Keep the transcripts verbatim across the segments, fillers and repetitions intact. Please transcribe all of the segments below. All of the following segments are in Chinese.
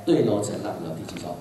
对楼层浪有第几首？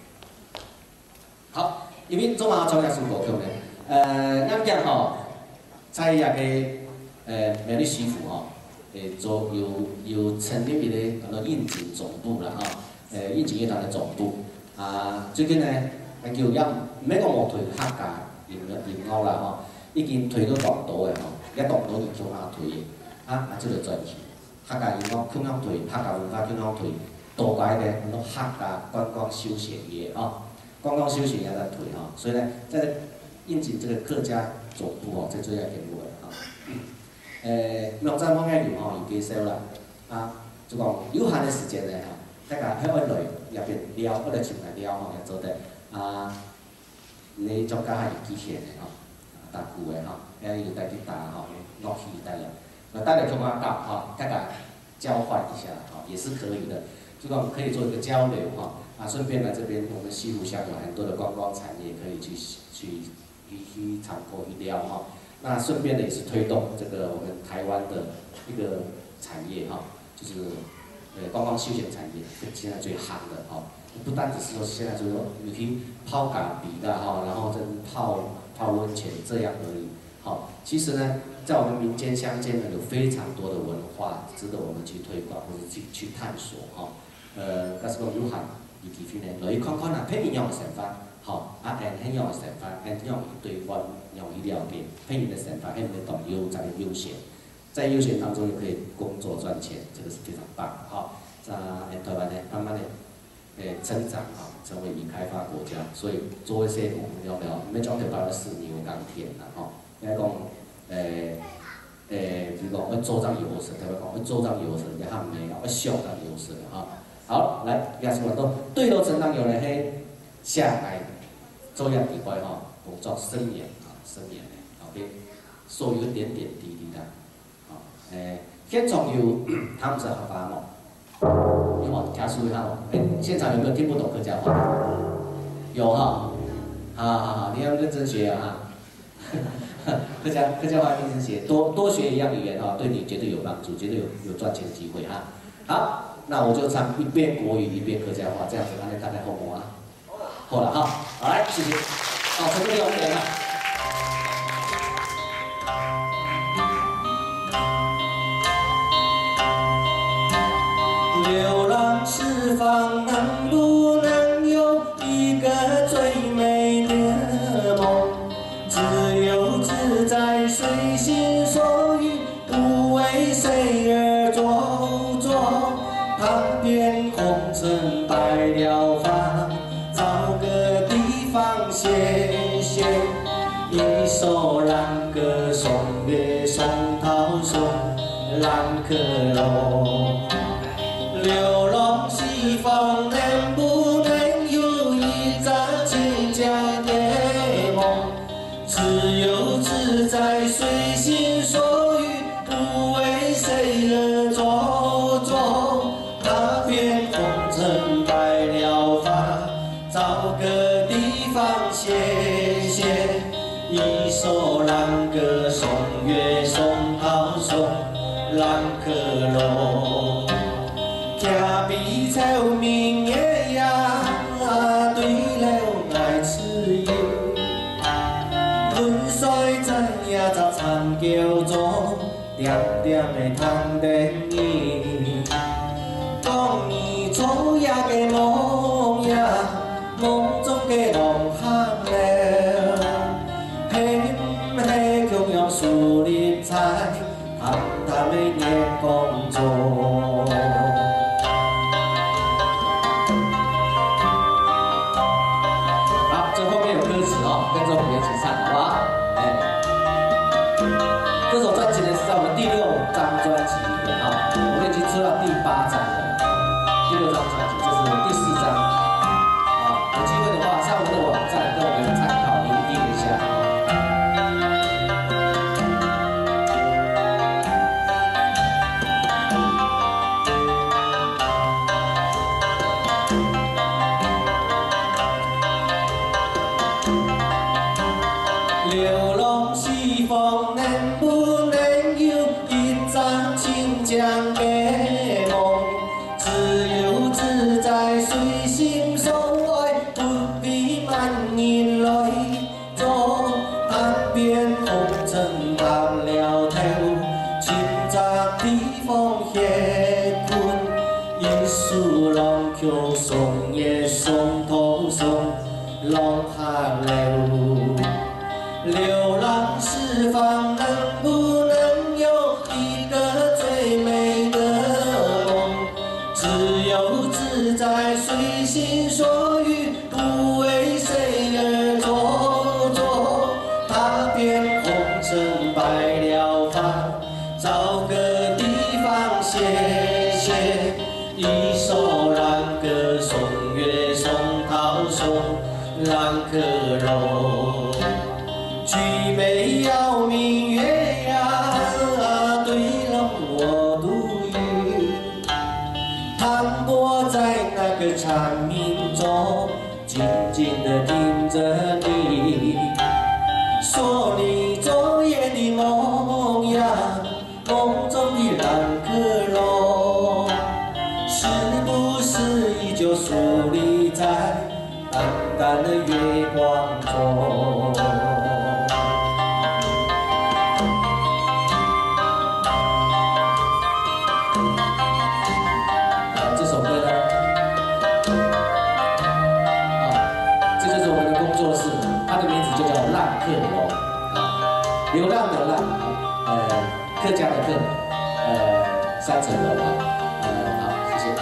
好，因为中华中央是国曲呢，呃，咱讲吼，在遐个呃美丽西府吼，诶做有有成立一个叫做应景总部啦吼，诶应景乐团的总部啊，最近呢，咱就也毋免讲无推客家音乐音乐啦吼，已经推到大都的吼，也大都就向哪推的，啊啊，即个专辑。 客家音乐向哪推，客家文化向哪推，多改咧，很多客家观光休闲业啊，观光休闲业在推哈，所以呢，在应景这个客家总部哦，在做下业务的哈。诶，网站方面有吼，有介绍啦，啊，就讲有限的时间咧哈，大家喺外来入边了，我哋前来了吼，也做得啊，你作家係機器人嘅吼，打鼓嘅吼，誒要帶啲打吼，樂器帶嚟。 那大家就嘛到哈，大家交换一下哈，也是可以的。就说我们可以做一个交流哈，啊，顺便来这边我们西湖乡有很多的观光产业可以去去去去参观去聊哈。那顺便呢也是推动这个我们台湾的一个产业哈，就是呃观光休闲产业，现在最夯的哈。不单只是说现在就是说你可以泡咖比的哈，然后再泡泡温泉这样而已。好，其实呢。 在我们民间乡间呢，有非常多的文化值得我们去推广或者去去探索哈。呃，假使讲有限，伊其实呢，来看看啊，配音用的成法，吼，啊，按很用的成法，按用对方用去了解配音的成法，配音的懂优在悠闲，在悠闲当中又可以工作赚钱，这个是非常棒的哈。在台湾呢，慢慢的诶增长哈，成为已开发国家，所以做一些我们要不要，没讲到百分之四年的钢铁啦哈，应该讲。 诶诶，比如讲，要做张油水，特别讲要做张油水，也较没有，要烧张油水哈。好，来，也是话到对楼层当有咧，迄下来做样底块哈，工作深演啊，深演的 ，OK， 所有点点滴滴的，好，诶，现场有他们是合法吗？有冇？加速一下哦。诶，现场有没有听不懂客家话？有哈，好好好，你要认真学啊。客家客家话一直学，多多学一样语言哈，对你绝对有帮助，绝对有有赚钱的机会哈。好，那我就唱一遍国语，一遍客家话，这样子，大家大概好不好啊？好了哈，好来，谢谢。好，陈哥弟，我们来了。流浪四方，能不能有一个最美的梦？ 在随心所欲，不为谁而做作。旁边红尘白了发，找个地方歇歇。一首兰歌送别松涛松，兰克罗。流浪西方，能不能有一张亲家的梦？ 自由自在，随心所欲，不为谁而做作。那边红尘白了发，找个地方歇歇。一首兰歌送月送涛送兰克罗，徛比草明的呀，对了爱吃药。 衰在也在参叫做点点的谈电影，讲你昨夜的梦呀，梦中的梦喊了，嘿嘿强用树林菜，淡淡的夜光中。好，这后面有歌词哦，跟着我们一起唱，好不好？ 这首专辑呢是在我们第六张专辑里面啊，我们已经出到第八张了。第六张专辑这是第四张，啊，有机会的话上我们的网站跟我们参考聆听一下。流浪西方能不能有一张清江的梦？自由自在， 树拢叫松叶松头松，拢寒流。流浪四方，能不能有一个最美的梦？自由自在，随心所欲，不为谁而做作。踏遍红尘白了发，找个地方歇歇。一首兰歌，松月松涛松，兰可柔。曲眉邀明月呀，对了我独语。斑驳在那个蝉鸣中，静静地听着你，说你昨夜的梦呀，梦中的兰可柔，是不是依旧矗立在淡淡的月光中？流浪的浪啊，呃，客家的客，呃，三层楼啊，呃，好，谢谢。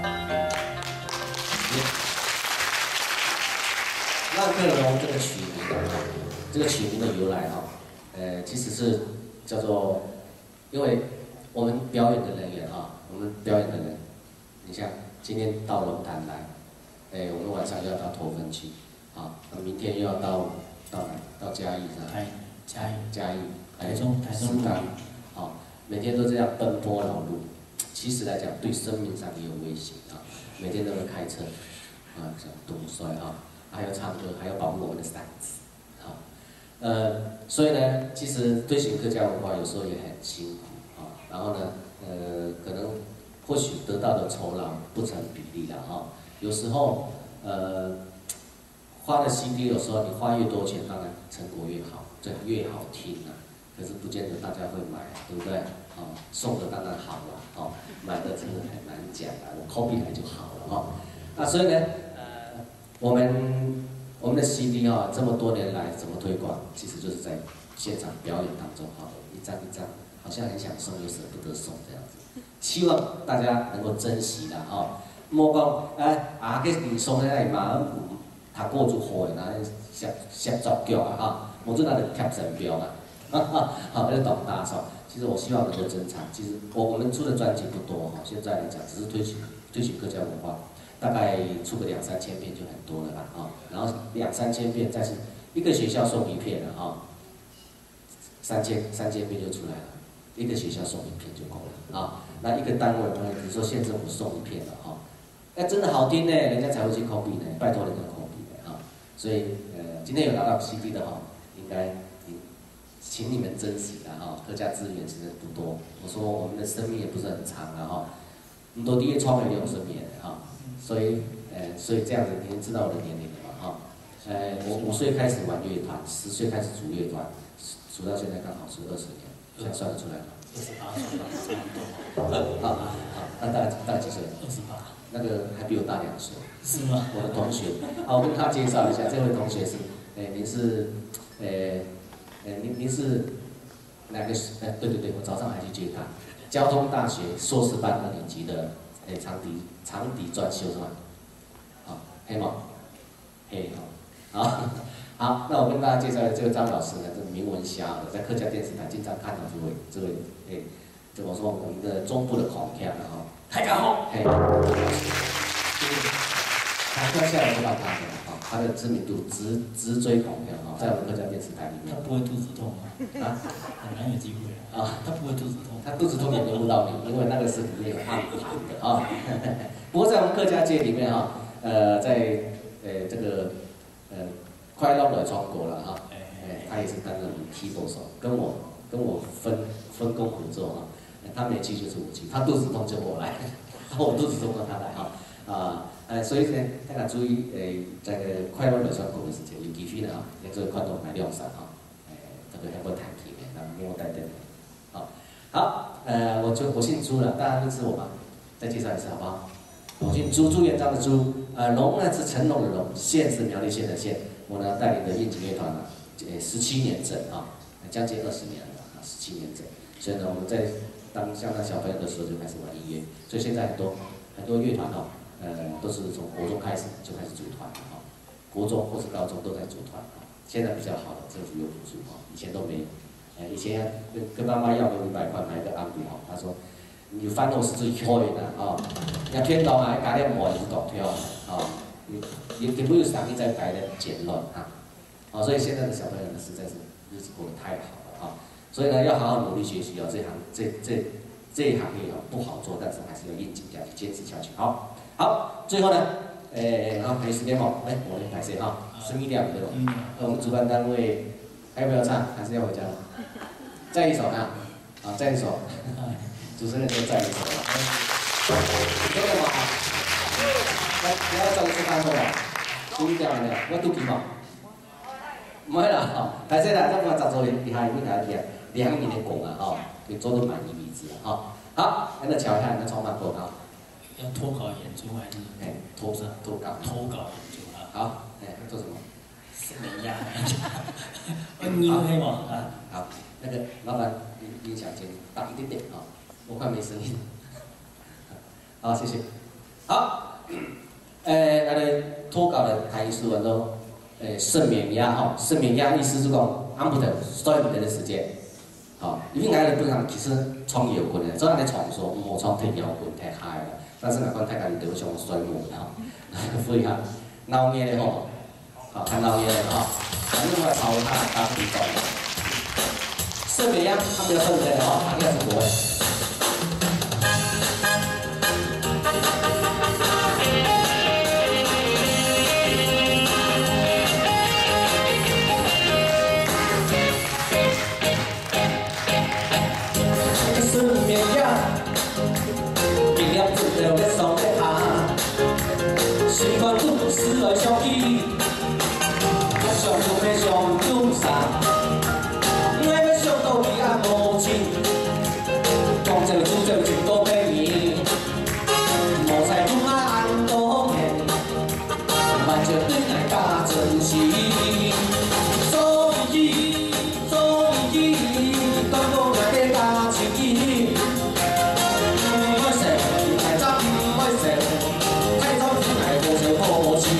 浪客楼这个曲名，这个曲名的由来哈，呃，其实是叫做，因为我们表演的人员哈，我们表演的人，你像今天到龙潭来，哎，我们晚上又要到头份去，啊，明天又要到到哪？到嘉义是吧？嘉义，嘉义，台中，台中，好，每天都这样奔波劳碌，其实来讲对生命上也有威胁啊。每天都会开车，啊，像堵塞啊，还要唱歌，还要保护我们的嗓子，好，呃，所以呢，其实推行客家文化有时候也很辛苦啊。然后呢，呃，可能或许得到的酬劳不成比例了哈。有时候，呃，花的 C D 有时候你花越多钱，当然成果越好。这越好听啊，可是不见得大家会买，对不对？哦，送的当然好了，哦，买的真的很难讲啊，我 copy 来就好了哦。那所以呢，呃，我们我们的 C D 啊、哦，这么多年来怎么推广？其实就是在现场表演当中，哈、哦，一张一张，好像很想送又舍不得送这样子。希望大家能够珍惜啦，哦，莫讲哎啊，给你送在那里嘛，读过就好的，然后写写作剧啊，哈。我做那个贴神标啊，好，那个懂大少。其实我希望能够珍藏。其实我我们出的专辑不多哈，现在来讲只是推行推行客家文化，大概出个两三千片就很多了啦啊。然后两三千片，再是一个学校送一片了啊，三千三千片就出来了，一个学校送一片就够了啊。那一个单位呢，比如说县政府送一片了哈，那真的好听呢，人家才会去 copy 呢，拜托人家 copy 的啊。所以呃，今天有拿到 C D 的哈。应该，请你们珍惜啦哈，客家资源其实不多。我说我们的生命也不是很长了哈，很多第一创业六十年哈，所以呃，所以这样子你们知道我的年龄了嘛哈？呃，我五岁开始玩乐团，十岁开始组乐团，组到现在刚好是二十年，现在算得出来吗？ 二十八岁，差不多。 好，好，那大概大概几岁？ 二十八。那个还比我大两岁。 是吗？ 我的同学，好，我跟他介绍一下，这位同学是，哎，您是。呃，呃，您您是哪个？呃，对对对，我早上还去接他。交通大学硕士班二年级的，诶，长笛长笛专修是吧？好，黑吗？黑好，好，好，那我跟大家介绍这个张老师呢，这个名闻遐迩，在客家电视台经常看到这位这位，诶，这我说我们的中部的孔腔的哈， 太高好， 嘿，他跳下来就到他的。他的知名度直直追孔锵哈，在我们客家电视台里面。 他不会肚子痛吗？啊，很难有机会啊。他不会肚子痛。 他肚子痛也轮不到你，因为那个是里面有暗藏的啊。不过在我们客家界里面哈，呃，在呃这个呃快乐的中国了哈，哎，他也是担任 keyboard 手，跟我跟我分分工合作哈。他没去就是我去，他肚子痛就我来，我肚子痛就他来哈啊。呃，所以呢，大家注意，誒，在個快樂來上講嘅事情，有機會呢，你做看到買量產哈，誒，特別係冇彈琴嘅，那沒有帶燈嘅，好，好，呃，我就我姓朱了，大家認識我嗎？再介紹一次好不好？ 我姓朱，朱元璋的朱，呃，龙呢是成龙的龙，县是苗栗县的县。我呢带领的应景乐团呢，呃，十七年整啊，将近二十年了啊，十七年整。所以呢，我们在当像那小朋友的时候就开始玩音乐，所以现在很多很多乐团哦，呃，都是从国中开始就开始组团了哈，国中或是高中都在组团啊。现在比较好了，政府有补助哈，以前都没有。呃，以前跟跟妈妈要个五百块买一个安鼓哈，她说你翻落是最可以的啊，要天道啊，加点磨是独挑啊，你你根本就是让你在改的减乱哈，啊，所以现在的小朋友呢，实在是日子过得太好了啊，所以呢，要好好努力学习哦，这行这这这一行业哦不好做，但是还是要应景下去，坚持下去。好，好，最后呢，诶、欸，好，还有时间哦，哎、欸，我来拍摄哈，十一点对吧？嗯。我们主办单位还要不要唱？还是要回家？再一首啊，啊，再一首，主持人就再一首。真的吗？来，你要照吃饭好吧？十一点了，我肚皮嘛。唔係啦，吼，但係啦，咁我十周年，底下有睇下兩年的功啊，吼，你做到滿意為止啊，吼。好，那瞧一下你的創辦過啊。 要脱稿演出還是？ 哎，脱是脱稿。 脱稿演出啊。 好，哎，做什麼？ 是美亞。我你可以嗎？啊。 好，那個老闆，你音響請大一點點啊，我快沒聲音。好，謝謝。好，誒，我哋脱稿的台語書文都。誒聖免壓吼，聖免壓意思是講，俺不得所有人的時間，吼，因為我哋本身其實創搖滾嘅，做人哋創作唔好創太搖滾太嗨啦，但是若講太家己就上衰無啦，所以哈，鬧嘢咧吼，吼看鬧嘢咧吼，反正我炒他打比賽，聖免壓，他們要聖免的吼，他應該是不會。思来想去，我想做要想做啥？我要想到彼岸无情，讲这主这一个百年，无采如何安多年，万就对爱加珍惜。所以，所以，当我来给加情意，唔爱说，太早唔爱说，太早只爱无就无情。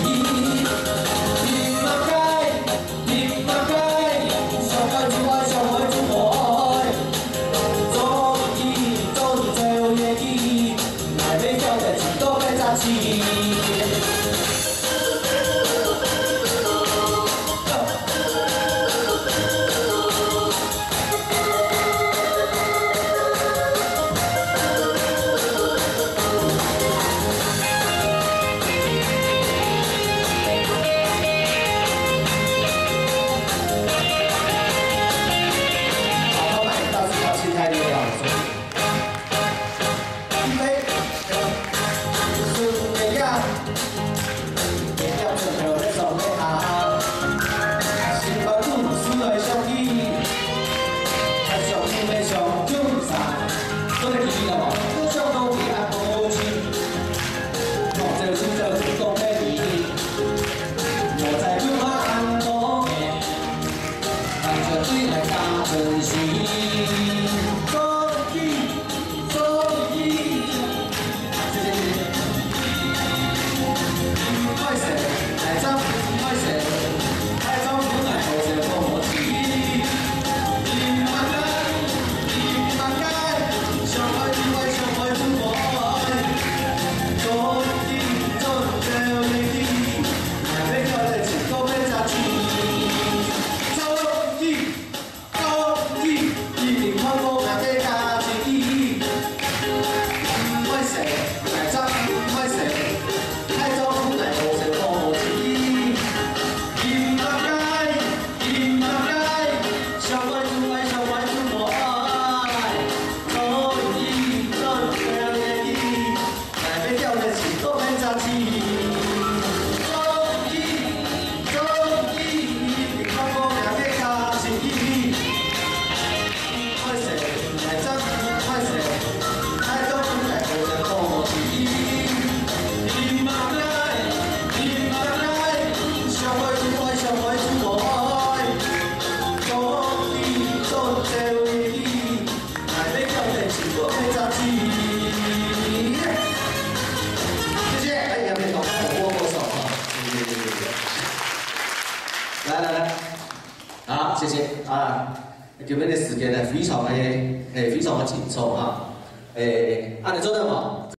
谢谢啊。今日的时间呢非常的诶非常的紧凑哈，诶，按你做得好。